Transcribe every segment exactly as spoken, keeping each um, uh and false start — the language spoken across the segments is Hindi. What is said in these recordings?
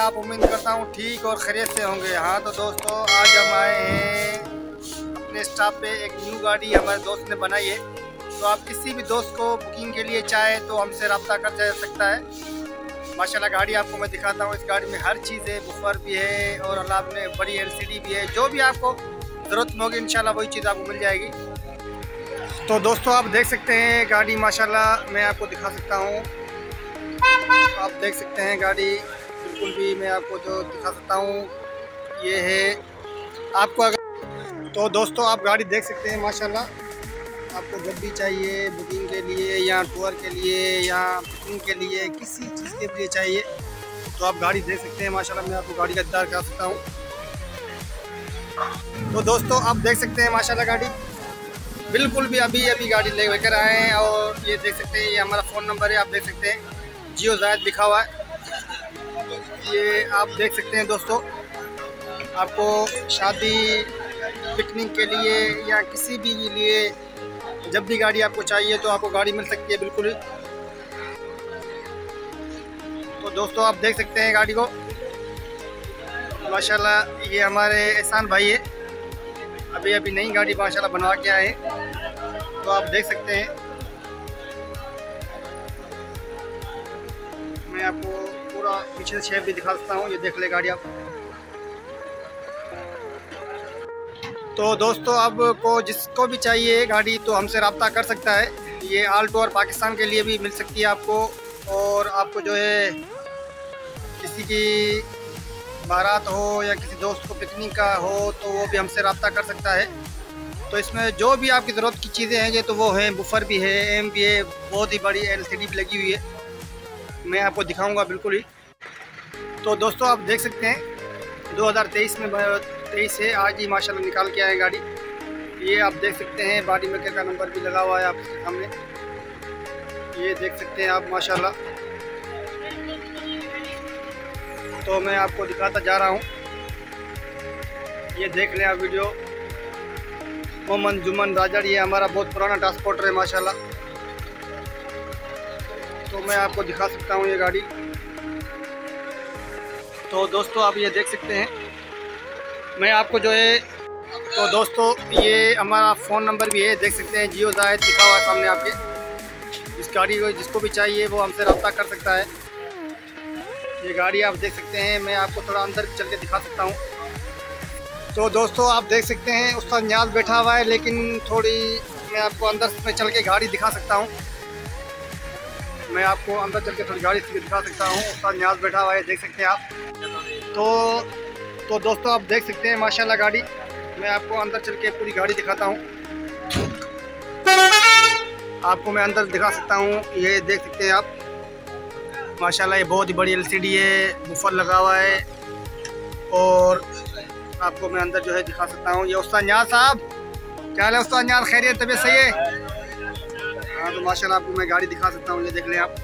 आप उम्मीद करता हूँ ठीक और खैरियत से होंगे। हाँ तो दोस्तों, आज हम आए हैं अपने स्टॉप पे। एक न्यू गाड़ी हमारे दोस्त ने बनाई है, तो आप किसी भी दोस्त को बुकिंग के लिए चाहे तो हमसे रब्ता कर जा सकता है। माशाल्लाह गाड़ी आपको मैं दिखाता हूँ। इस गाड़ी में हर चीज़ है, बुफर भी है और अल्लाह में बड़ी एलसीडी भी है। जो भी आपको ज़रूरत में होगी इंशाल्लाह वही चीज़ आपको मिल जाएगी। तो दोस्तों आप देख सकते हैं गाड़ी, माशाल्लाह मैं आपको दिखा सकता हूँ। आप देख सकते हैं गाड़ी बिल्कुल भी मैं आपको जो दिखा सकता हूँ ये है आपको। अगर तो दोस्तों आप गाड़ी देख सकते हैं माशाल्लाह। आपको जब भी चाहिए बुकिंग के लिए या टूर के लिए या पिकनिक के लिए किसी चीज़ के लिए चाहिए तो आप गाड़ी देख सकते हैं माशाल्लाह। मैं आपको गाड़ी का इंतजार कर सकता हूँ। तो दोस्तों आप देख सकते हैं माशाल्लाह गाड़ी बिल्कुल भी अभी अभी गाड़ी लेकर आए हैं। और ये देख सकते हैं, ये हमारा फ़ोन नंबर है, आप देख सकते हैं जियो जायद लिखा हुआ है। ये आप देख सकते हैं दोस्तों, आपको शादी पिकनिक के लिए या किसी भी लिए जब भी गाड़ी आपको चाहिए तो आपको गाड़ी मिल सकती है बिल्कुल। तो दोस्तों आप देख सकते हैं गाड़ी को माशाल्लाह। ये हमारे एहसान भाई है, अभी अभी नई गाड़ी माशाल्लाह बनवा के आए, तो आप देख सकते हैं। मैं आपको पूरा पीछे शेप भी दिखा सकता हूँ, ये देख ले गाड़ी आप। तो दोस्तों आपको जिसको भी चाहिए गाड़ी तो हमसे रब्ता कर सकता है। ये ऑल ओवर पाकिस्तान के लिए भी मिल सकती है आपको। और आपको जो है किसी की बारात हो या किसी दोस्त को पिकनिक का हो तो वो भी हमसे रब्ता कर सकता है। तो इसमें जो भी आपकी ज़रूरत की चीज़ें हैं ये तो वो हैं, बुफर भी है, एम भी है, बहुत ही बड़ी एलसीडी भी लगी हुई है। मैं आपको दिखाऊंगा बिल्कुल ही। तो दोस्तों आप देख सकते हैं दो हज़ार तेईस में तेईस है, आज ही माशाल्लाह निकाल के आए गाड़ी। ये आप देख सकते हैं बॉडी मेकर का नंबर भी लगा हुआ है आपके सामने, ये देख सकते हैं आप माशाल्लाह। तो मैं आपको दिखाता जा रहा हूँ, ये देख लें आप वीडियो। मोहम्मद जुम्मन राजड़, ये हमारा बहुत पुराना ट्रांसपोर्टर है माशाल्लाह। तो मैं आपको दिखा सकता हूँ ये गाड़ी। तो दोस्तों आप ये देख सकते हैं, मैं आपको जो है तो दोस्तों ये हमारा फ़ोन नंबर भी है, देख सकते हैं जियो जायद लिखा हुआ है सामने आपके। इस गाड़ी को जिसको भी चाहिए वो हमसे रब्ता कर सकता है। ये गाड़ी आप देख सकते हैं, मैं आपको थोड़ा अंदर चल के दिखा सकता हूँ। तो दोस्तों आप देख सकते हैं उस्ताद नियाज़ बैठा हुआ है, लेकिन थोड़ी मैं आपको अंदर में चल के गाड़ी दिखा सकता हूँ। मैं आपको अंदर चल के थोड़ी गाड़ी से दिखा सकता हूँ। उस्ताद नियाज़ बैठा हुआ है, देख सकते हैं आप। तो तो दोस्तों आप देख सकते हैं माशाल्लाह गाड़ी। मैं आपको अंदर चल के पूरी गाड़ी दिखाता हूँ, आपको मैं अंदर दिखा सकता हूँ। ये देख सकते हैं आप माशाल्लाह, ये बहुत ही बड़ी एलसीडी है, बुफर लगा हुआ है। और आपको मैं अंदर जो है दिखा सकता हूँ। ये उस्ताद नियाज़ साहब, क्या हाल है उस्ताद नियाज़, खैरियत, तबीयत सही है? हाँ तो माशाल्लाह आपको मैं गाड़ी दिखा सकता हूँ, ये देख लें आप।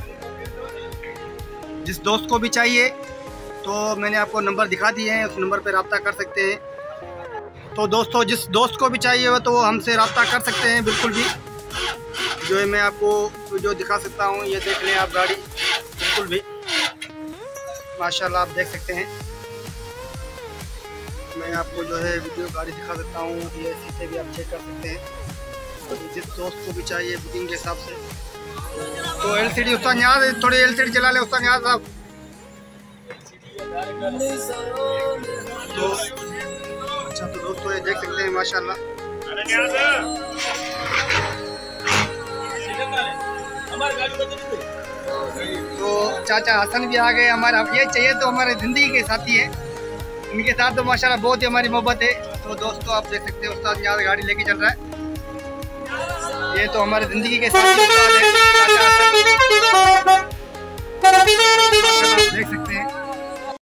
जिस दोस्त को भी चाहिए तो मैंने आपको नंबर दिखा दिए हैं, उस नंबर पर रब्ता कर सकते हैं। तो दोस्तों जिस दोस्त को भी चाहिए हो तो वो हमसे रब्ता कर सकते हैं बिल्कुल भी। जो है मैं आपको वीडियो दिखा सकता हूँ, ये देख लें आप गाड़ी बिल्कुल भी माशाल्लाह आप देख सकते हैं। मैं आपको जो है वीडियो गाड़ी दिखा सकता हूँ, ये शीशे भी आप चेक कर सकते हैं। तो जिस दोस्त को भी चाहिए बुकिंग के हिसाब से तो एलसीडी उस्ताद नियाज़, थोड़ी एलसीडी चला ले उस्ताद नियाज़ साहब। तो अच्छा तो दोस्तों ये देख सकते हैं माशाल्लाह। तो चाचा हसन भी आ गए हमारे, अब ये चाहिए तो हमारे ज़िंदगी के साथी है, इनके साथ तो माशाल्लाह बहुत ही हमारी मोहब्बत है। तो दोस्तों आप देख सकते हैं उस्ताद नियाज़ गाड़ी लेके चल रहा है, ये तो हमारे ज़िंदगी के साथी उस्ताद है चाचा हसन, देख सकते हैं।